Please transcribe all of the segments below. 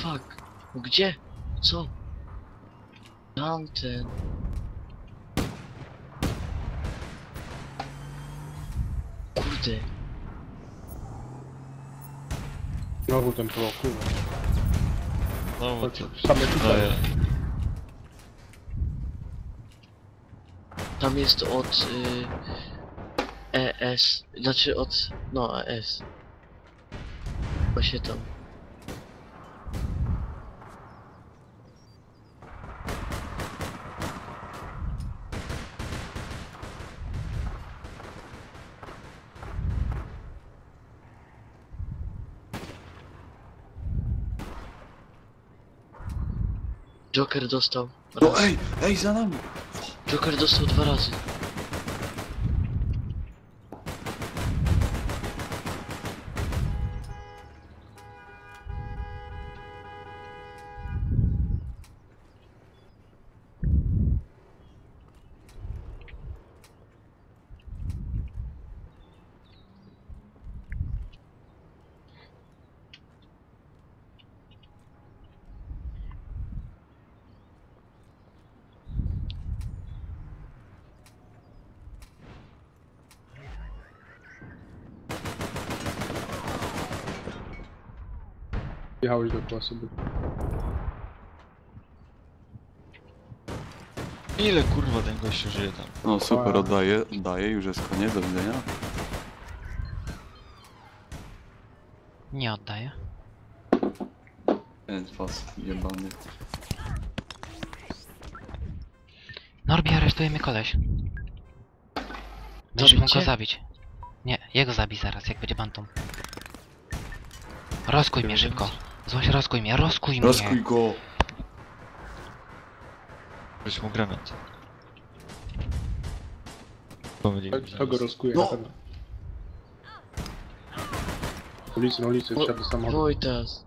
fuck? No gdzie? Co? Tamten. Kurde. Znowu ten pro, kurwa. No bo Chodź, to... same No, tutaj. Tam jest od ES. Znaczy od... No ES. Właśnie tam. Joker dostał. No Raz. ej, za nami! Joker dostał 2 razy. Jechałeś do klasy. ile kurwa ten gościu żyje tam? No super, oddaję, już jest koniec, do widzenia. Nie oddaję. Jest was jebany. Norbi, aresztuje mnie koleś. Będziesz mógł go Zabicie? zabić. Nie, jego zabij zaraz, jak będzie bantą. Rozkuj mnie szybko. Złoś, rozkuj mnie, rozkuj mnie. Rozkuj go! Weź mu granat. Pomyliłem się. To go rozkuje No. na pewno. Na ulicy, wsiadł do samochodu. Wojtas.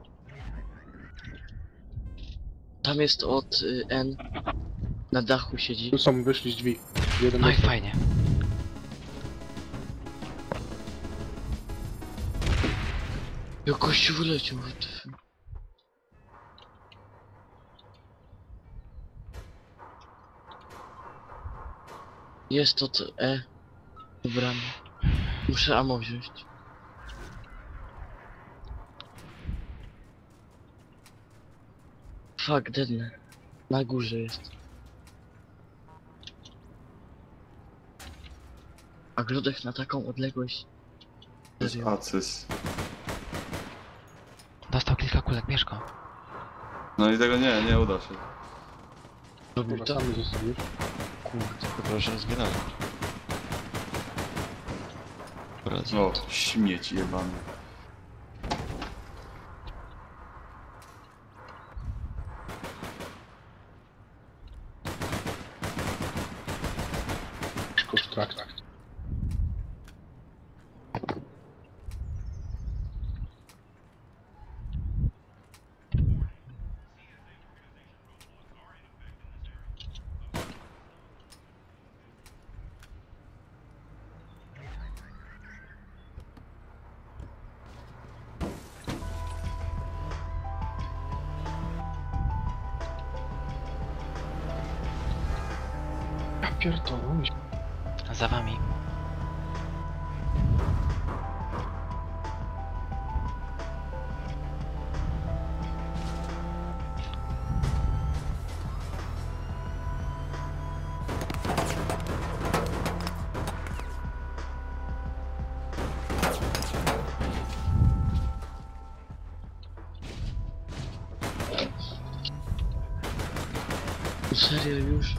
Tam jest od N. Na dachu siedzi. Tu są, wyszli z drzwi. Jeden No i dostał. fajnie. Jak gościu wyleciał. Jest od E. Ubrany. Muszę ammo wziąć. Fuck, deadne. Na górze jest. A grodek na taką odległość. To jest Serio. Acys. Dostał kilka kulek, bierz go. No i tego nie uda się. Robił Kurwa, to? sami zostawisz. Kurde. Proszę, zginąłem. O, śmieć jebany. Kontrakt. Ja pierdolę. Za wami. Serio już?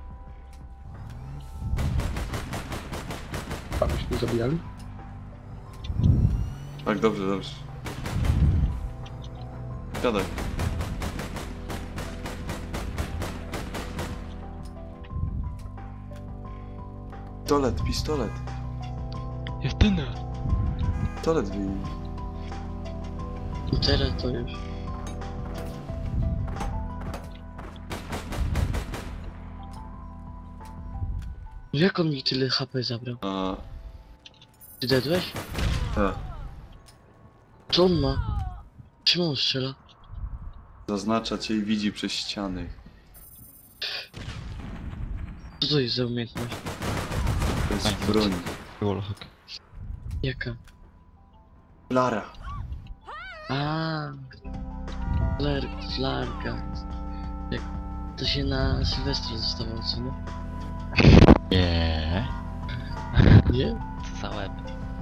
A byśmy zabijali? Tak, dobrze, dobrze. Siadaj. Pistolet. Justyna! Pistolet wyjmij. I teraz to już. Jak on mi tyle HP zabrał? A, Ty dedłeś? tak. Co on ma? Czym on strzela? Zaznacza cię i widzi przez ściany. Co to jest za umiejętność? To jest Fajnie. broń. Wallhack. Jaka? Lara. A, flarka. Jak to się na Sylwestra dostawało, co nie? Nie. Nie? Co za łeb.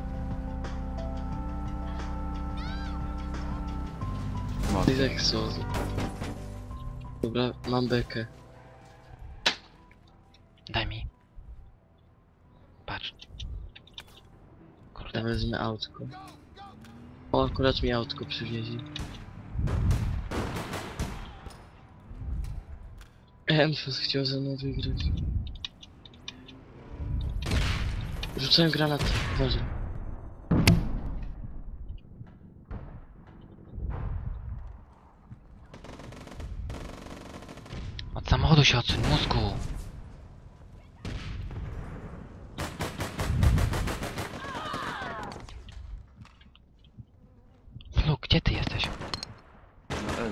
To jest jak co? Dobra, mam bekę. Daj mi. Patrz. Ja Kurde. wezmę autko. O, akurat mi autko przywieźli. Enfus chciał ze mną wygrać. Rzucałem granat, uważaj. Od samochodu się odsuń, mózgu. Fluk, gdzie ty jesteś? Na L.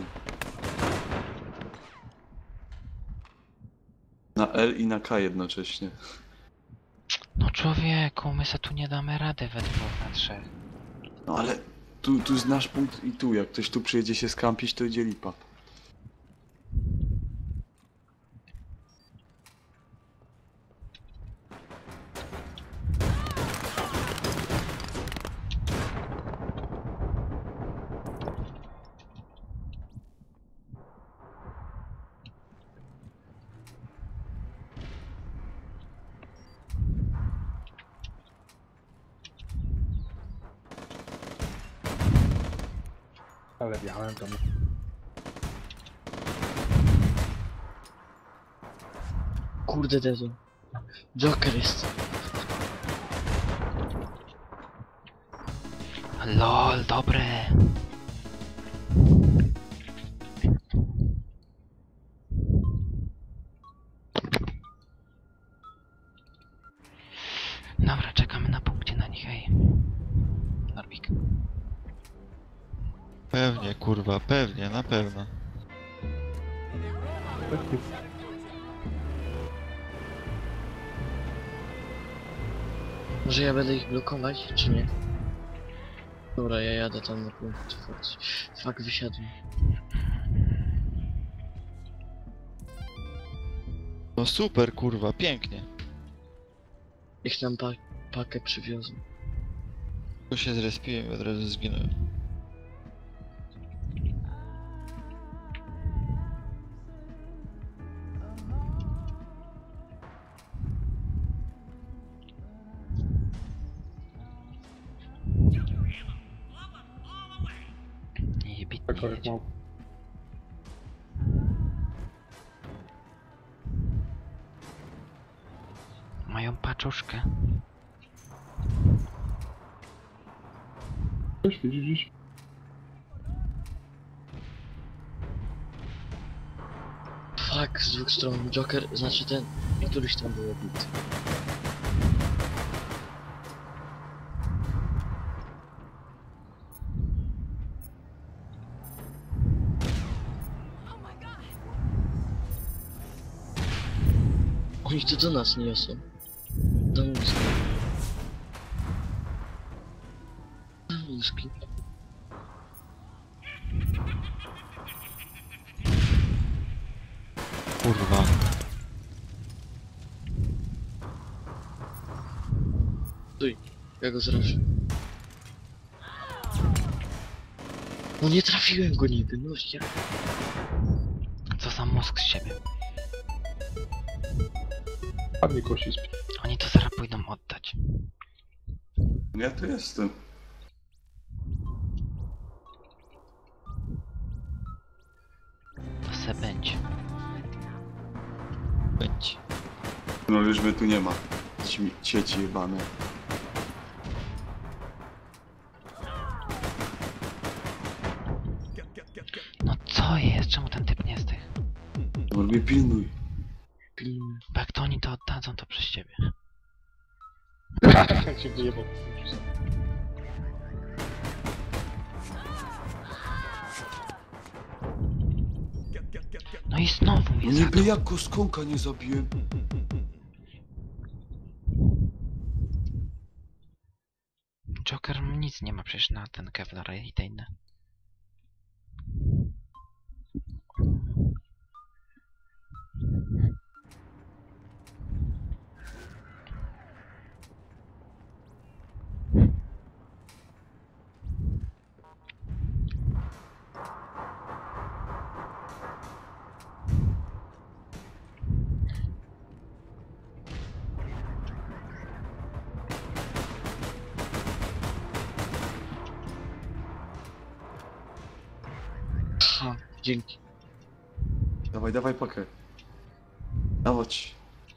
Na L i na K jednocześnie. No człowieku, my se tu nie damy rady we dwóch na trzech. No ale tu znasz punkt i tu. Jak ktoś tu przyjedzie się skampić, to idzie lipa. Ale miałem tam. Kurde, Dezo. Joker jest. LOL, dobre. Dobra, czekamy na punkcie na nich, hej. Norbik. Pewnie, kurwa, pewnie, na pewno. Może ja będę ich blokować, czy nie? Dobra, ja jadę tam na punkt. Fuck, wysiadłem. No super, kurwa, pięknie. Ich nam pakę przywiozą. Tu się zrespiłem i od razu zginąłem. Jebitnie Tak, jak jedzie. mam. Mają paczuszkę. Wiesz, widzisz? Fuck, z dwóch stron. Joker, znaczy ten, któryś tam był obity. Oni to do nas niosą. Do mózgu. Do mózgi. Kurwa. Ja go zrażę. No nie trafiłem go niby, no ja... Co za mózg z siebie. Padnie kości z Oni to zaraz pójdą oddać. Ja tu jestem. To se będzie. Będzie. No już mnie tu nie ma. Cieci jebane. No co jest? Czemu ten typ nie zdech? Norbi, pilnuj. Pilnuję. Bo jak to oni to oddadzą, to przez ciebie. Jak się wyjebał. No i znowu mnie Niby zabił. jak koskonka nie zabiłem. Joker nic nie ma przecież na ten Kevlar i te inne. Ha, dzięki. Dawaj, dawaj pakę. Dawać.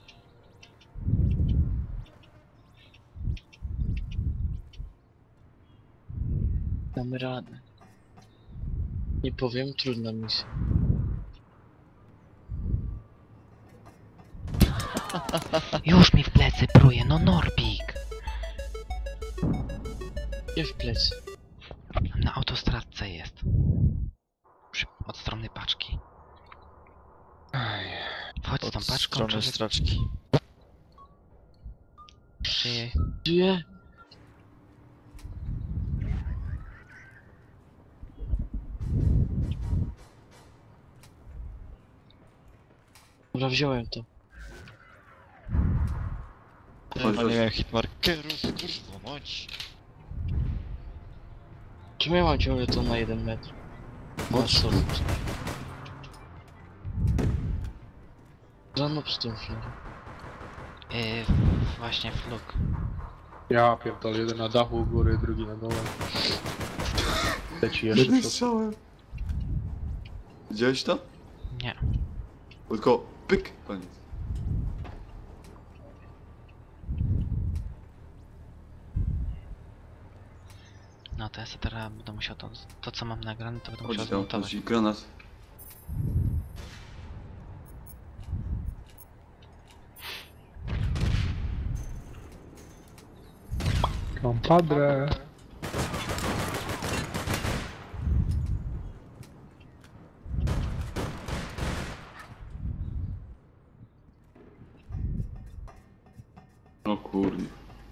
Damy radę. Nie powiem, trudna misja. Już mi w plecy pruje, no Norbik! Nie w plecy. Na autostradce jest. Od strony paczki. Wchodź z tą Od paczką, strony czy... straczki. czy... Żyję. Dobra, wziąłem to. Ja Chodź, nie chodź. miałem hitmarkerów, kurwa mać. Czemu ja mam ciągle to na 1 metr? Chodź. co? Rano przy tym filmie. Właśnie fluk. Ja pierdolę, jeden na dachu u góry, drugi na dole. Leci jeszcze Jednym to. strzałem. Widziałeś to? Nie. Tylko pyk, koniec. No to ja sobie teraz będę musiał to co mam nagrane, to będę musiał Chodź tam, zmontować. chodź, granat. Compadre. O kurde.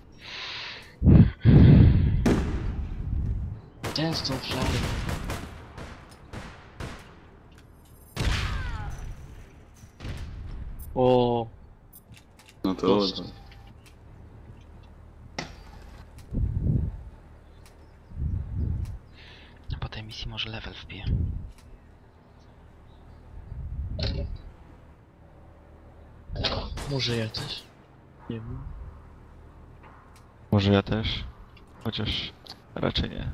Ten z tą flarą. O, No to Prosto. A po tej misji może level wbiję. może ja też. Nie wiem. Może ja też. Chociaż raczej nie.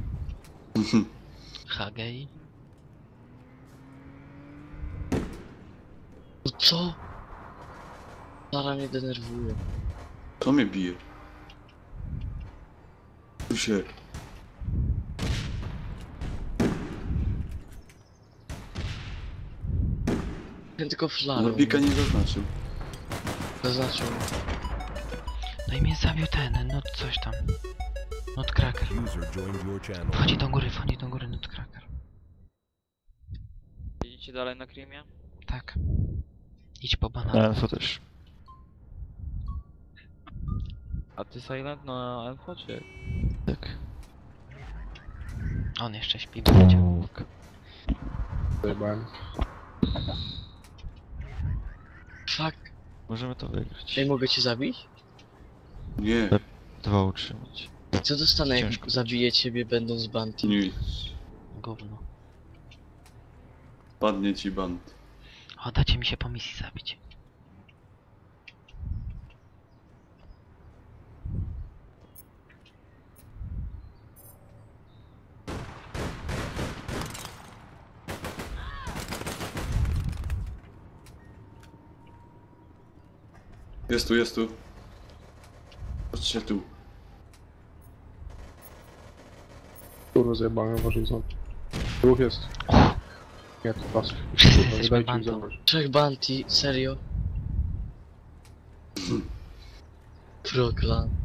Hagei? No co? Lara mnie denerwuje. To mnie bije. Tu się. Ja tylko flarą. Norbika nie zaznaczył. Zaznaczył. No i mnie zabił ten, no coś tam. Nutcracker. User joined your channel. Wchodzi do góry Nutcracker. Idziecie dalej na Krimie? Tak. Idź po Na banana. info też. A ty Silent na Alpha czy? Tak. On jeszcze śpi, będzie. Zajebałem. Fuck. Możemy to wygrać. Ej, mogę cię zabić? Nie, 2 utrzymać. Co dostanę, jak Ciężko. zabiję ciebie będąc Bounty? nic. Gówno. Padnie ci band. O, dacie mi się po misji zabić. Jest tu, jest tu. Patrzcie tu. Kurwa zajebałem, uważaj są. Dwóch jest. Nie, to pas. Wszyscy Kurwa, nie jesteśmy dajcie mi bandą. zabrać. 3 Bounty, serio? Proklan.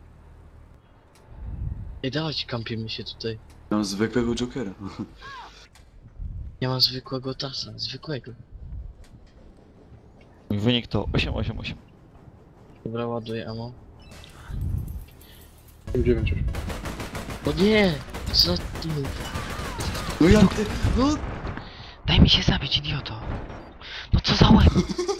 Ej, dawajcie, kampimy się tutaj. Mam zwykłego Jokera. Ja mam zwykłego tasa, zwykłego. Wynik to 888. Dobra, ładuję ammo. 9 już. O nie! Co ty? No jak ty? No! Daj mi się zabić, idioto. No co za łeb?